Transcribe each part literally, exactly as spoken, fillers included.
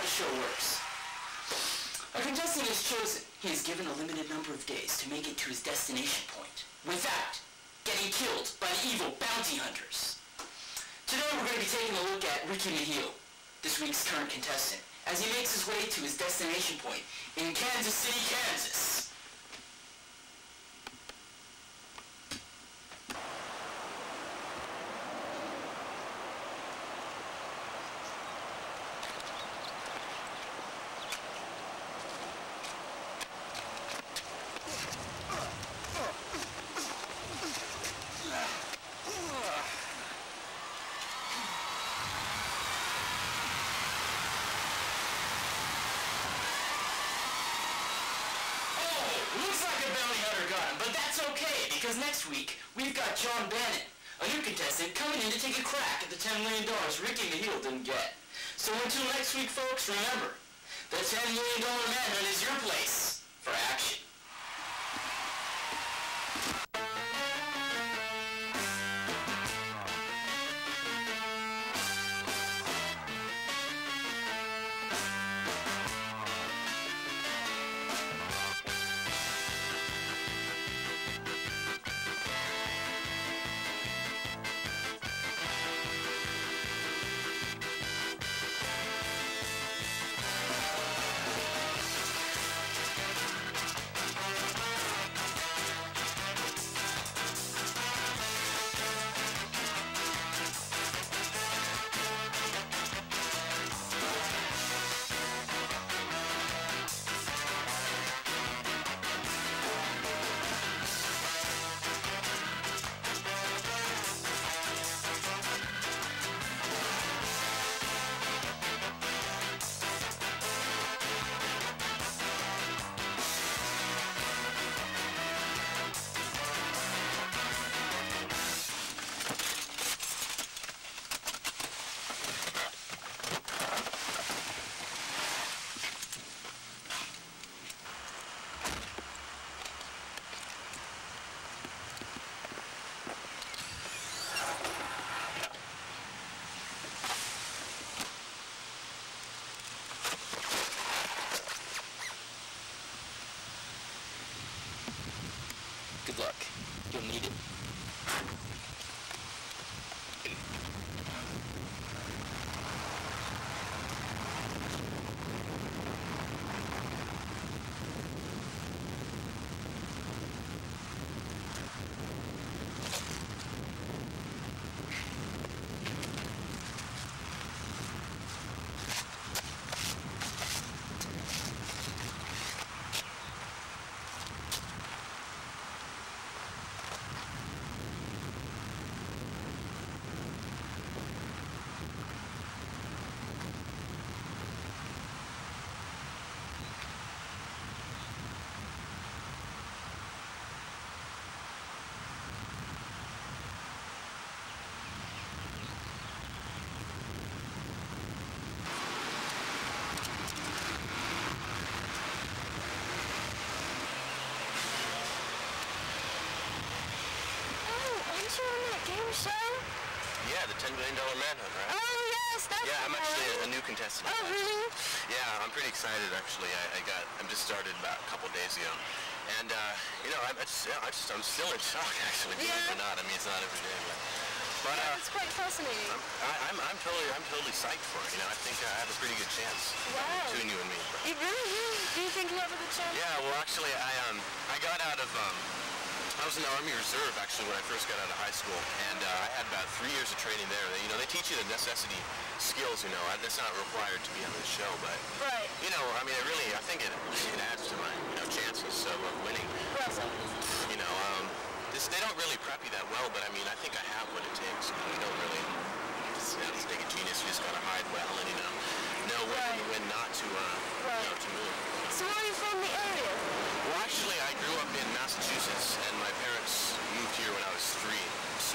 the show works. A contestant is chosen. He is given a limited number of days to make it to his destination point without getting killed by the evil bounty hunters. Today we're going to be taking a look at Ricky Mahil, this week's current contestant, as he makes his way to his destination point in Kansas City, Kansas. Looks like a bounty hunter got him, but that's okay, because next week, we've got John Bannon, a new contestant, coming in to take a crack at the ten million dollars Ricky Mahil didn't get. So until next week, folks, remember, the ten million dollar Manhunt is your place for action. Good luck. You'll need it. Show? Yeah, the ten million dollar Manhunt, right? Oh, yes, that's Yeah, I'm actually a, a new contestant. Oh, really? Yeah, I'm pretty excited, actually. I, I got, I'm just started about a couple days ago. And, uh, you know, I'm, I just, I just, I'm still in shock, actually, believe yeah. it or not. I mean, it's not every day, but... But, yeah, uh, it's quite fascinating. I'm, I, I'm, I'm totally, I'm totally psyched for it. You know, I think I have a pretty good chance. Wow. Between you and me. You really do? Do you think you have a good chance? Yeah, well, actually, I, um, I got out of, um, I was in the Army Reserve, actually, when I first got out of high school, and uh, I had about three years of training there. They, you know, they teach you the necessity skills, you know. That's not required to be on this show, but, right. you know, I mean, it really, I think it, it adds to my, you know, chances of uh, winning. Well, so. You know, um, this, they don't really prep you that well, but, I mean, I think I have what it takes. You know, you don't really, it's, you know, it's like a genius. You just got to hide well and, you know, know when, right. when not to, uh, right. you know, to move. So are you from the area? Well, actually, I grew up in Massachusetts, and my parents moved here when I was three. So,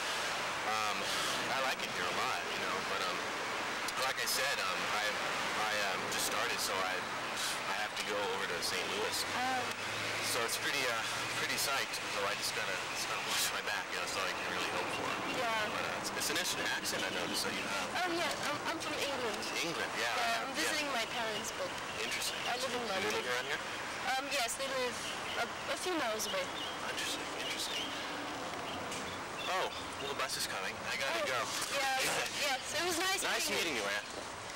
uh, um, I like it here a lot, you know. But, um, like I said, um, I, I um, just started, so I, I have to go over to Saint Louis. Um, so it's pretty, uh, pretty psyched. So I just gotta, just gotta watch my back, you know, so I can really hope for it. Yeah. But uh, it's, it's an interesting accent, I know, just so you know. Oh yeah, I'm, I'm from England. England, yeah. Yeah, I'm visiting yeah. my I live in Do they London. live around here? Um, yes, they live a, a few miles away. Interesting, interesting. Oh, well, the bus is coming. I gotta Oh, go. Yeah, yes, it was nice, Nice meeting meeting you, Ann.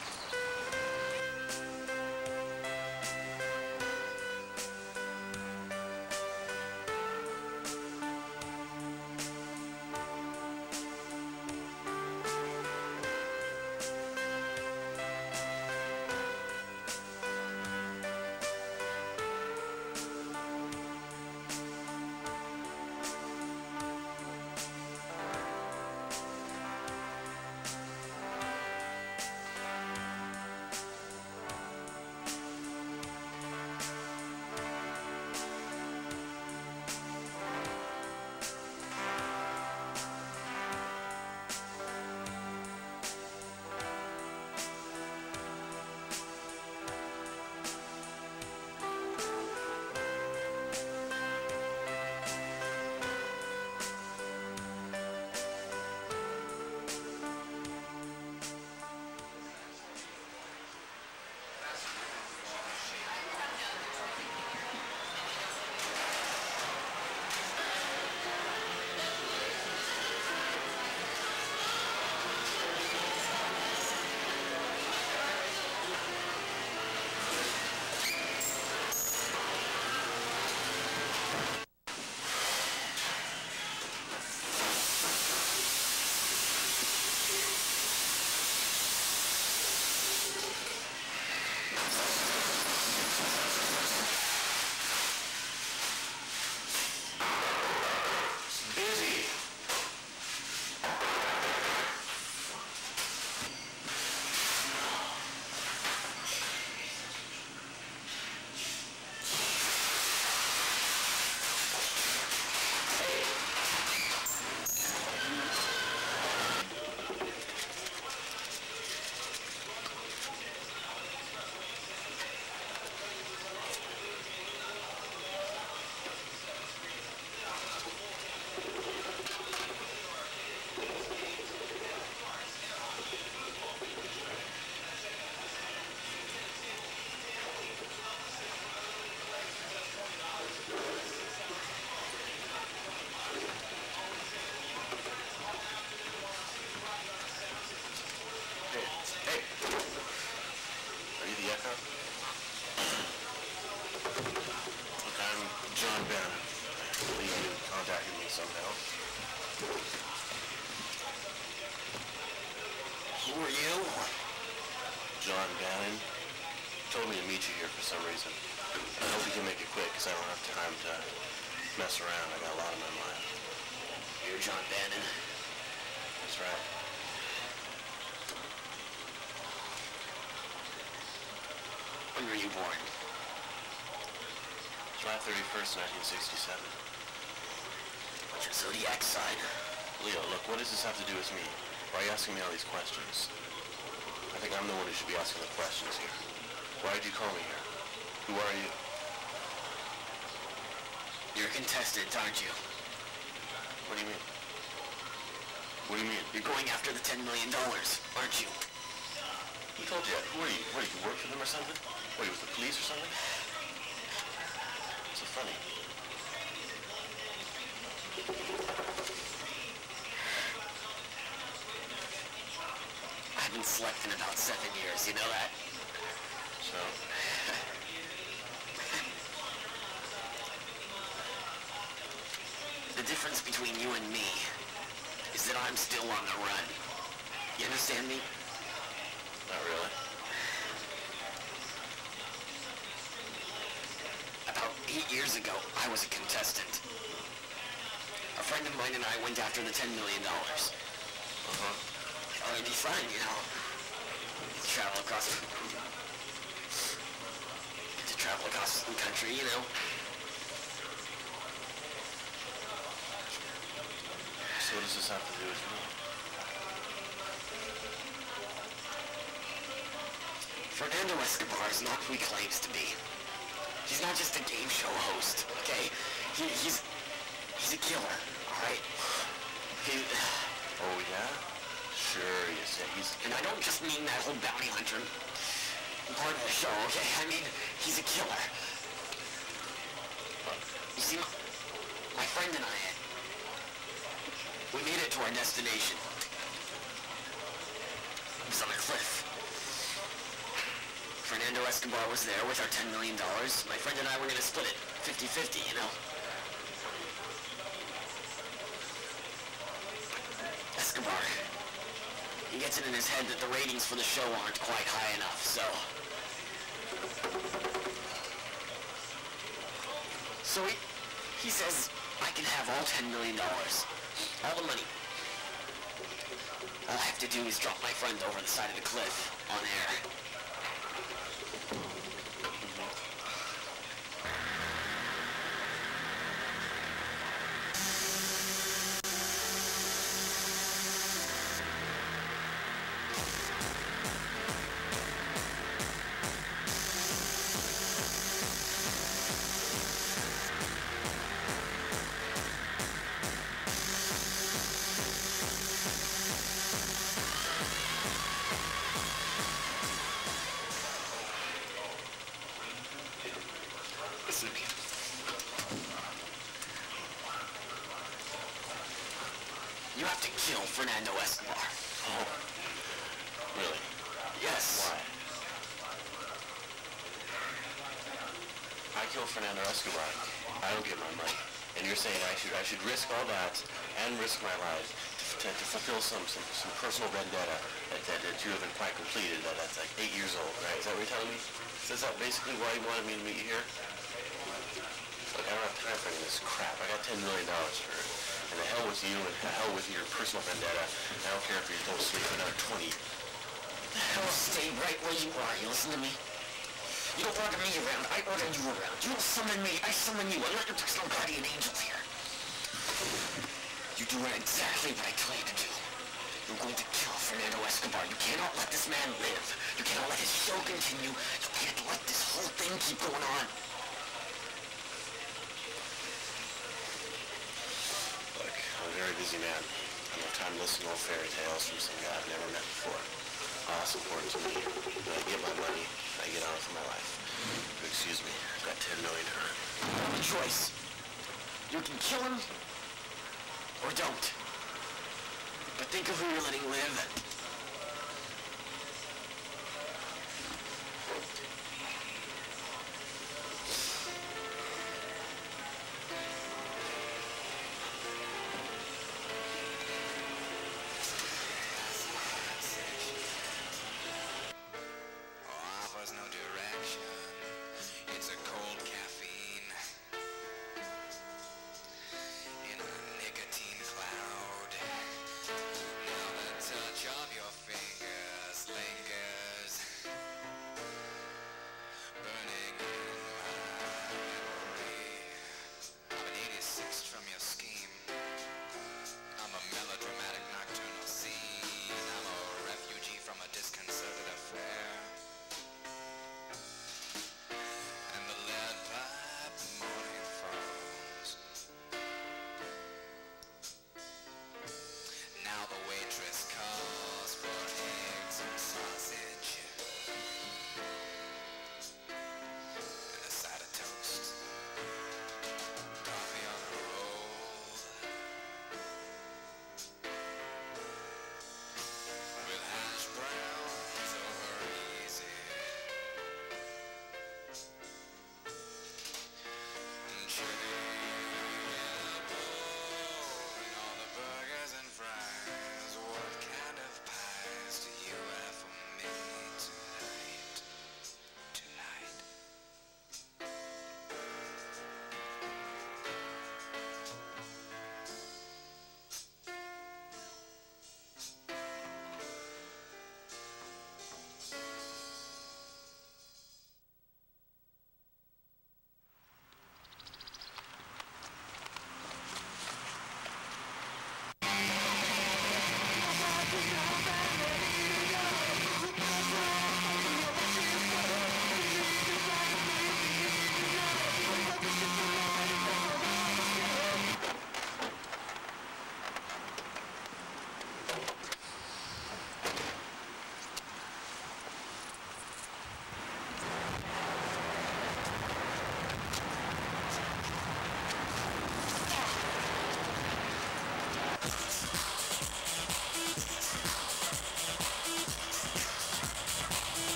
Hey. Are you the Echo? Look, I'm John Bannon. I believe you contacted me somehow. Who are you? John Bannon. Told me to meet you here for some reason. I hope you can make it quick, because I don't have time to mess around. I got a lot on my mind. You're John Bannon. That's right. When were you born? July thirty-first, nineteen sixty-seven. What's your zodiac sign? Leo, look, what does this have to do with me? Why are you asking me all these questions? I think I'm the one who should be asking the questions here. Why did you call me here? Who are you? You're a contestant, aren't you? What do you mean? What do you mean? You're going after the ten million dollars, aren't you? Who told you that? Who are you? What, do you work for them or something? What, you with the police or something? So funny. I haven't slept in about seven years, you know that? So? The difference between you and me is that I'm still on the run. You understand me? Not really. About eight years ago, I was a contestant. A friend of mine and I went after the ten million dollars. Uh-huh. Oh, it'd be fun, you know. Travel across... to travel across the country, you know. So what does this have to do with me? Fernando Escobar is not who he claims to be. He's not just a game show host, okay? He, he's... he's a killer, alright? He... Oh, yeah? Sure, yes, yeah, he's... And I don't just mean that whole bounty hunter. Part of the show, okay? I mean, he's a killer. You see, my, my friend and I, we made it to our destination. It was on a cliff. Fernando Escobar was there with our ten million dollars. My friend and I were going to split it, fifty fifty, you know? Escobar, he gets it in his head that the ratings for the show aren't quite high enough, so... So he, he says I can have all ten million dollars. All the money. All I have to do is drop my friend over the side of the cliff, on air. Listen to me. You have to kill Fernando Escobar. Oh. Really? Yes. Why? I kill Fernando Escobar. I don't get my money. And you're saying I should I should risk all that and risk my life to, to fulfill some, some some personal vendetta that, that, that you haven't quite completed, that, that's like eight years old, right? Is that what you're telling me? Is that basically why you wanted me to meet you here? Look, I don't have time for any of this crap. I got ten million dollars for it. And the hell with you, and the hell with your personal vendetta. And I don't care if you don't sleep for another twenty. The hell, stay right where you are. You listen to me? You don't order me around. I order you around. You don't summon me. I summon you. I'm not your personal guardian angel here. You do exactly what I tell you to do. You're going to kill Fernando Escobar. You cannot let this man live. You cannot let his show continue. You can't let this whole thing keep going on. Look, I'm a very busy man. I don't have time to listen to old fairy tales from some guy I've never met before. All that's important to me. When I get my money, I get on with my life. But excuse me, I've got ten million to earn. You have a choice. You can kill him, or don't. But think of who you're letting live. Offers no direction. It's a cold caffeine in a nicotine cloud. Now the touch of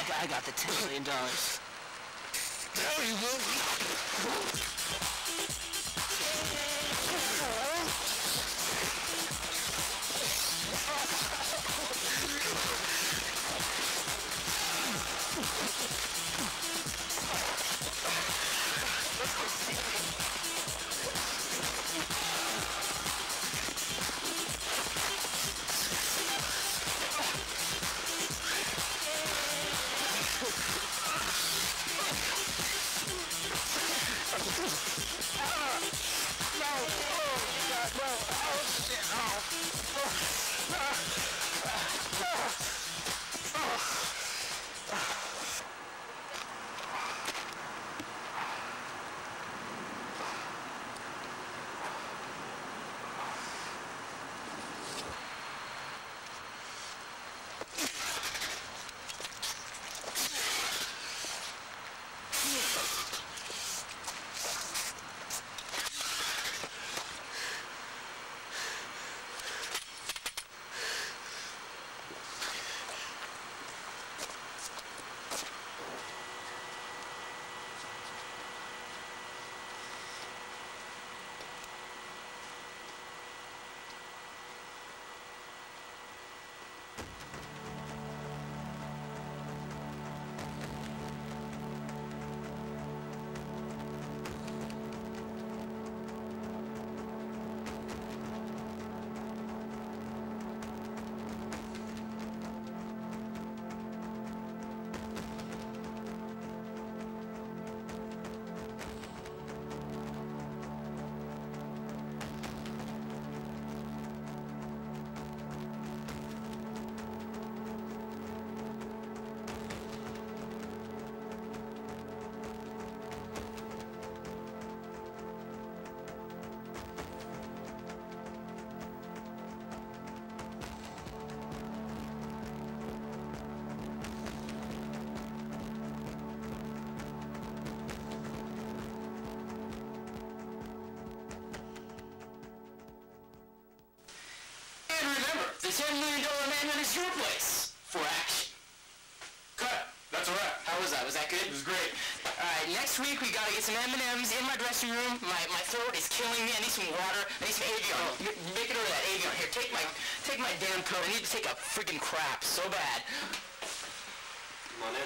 I got, I got the ten million dollars. There you go. The ten million dollar Manhunt is your place for action. Cut. That's a wrap. How was that? Was that good? It was great. Alright, next week we gotta get some M and M's in my dressing room. My my throat is killing me. I need some water. I need some Avion. M- Make it over that Avion. Here, take my take my damn coat. I need to take a freaking crap so bad. Come on in.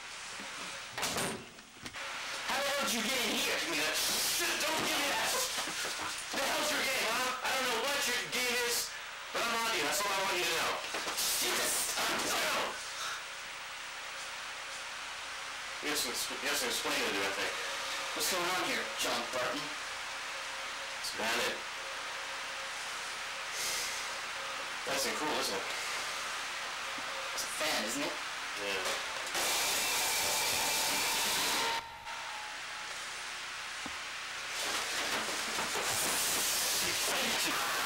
How the hell did you get in here? Give me that. Shit, don't give me that. The hell's your game, huh? I don't know what your game is, but I'm on to you. That's all I want you to know. Jesus! No! You have some, you have some explaining to do, I think. What's going on here, John Barton? It's Bandit. Nice and cool, isn't it? It's a fan, isn't it? Yeah. Thank you.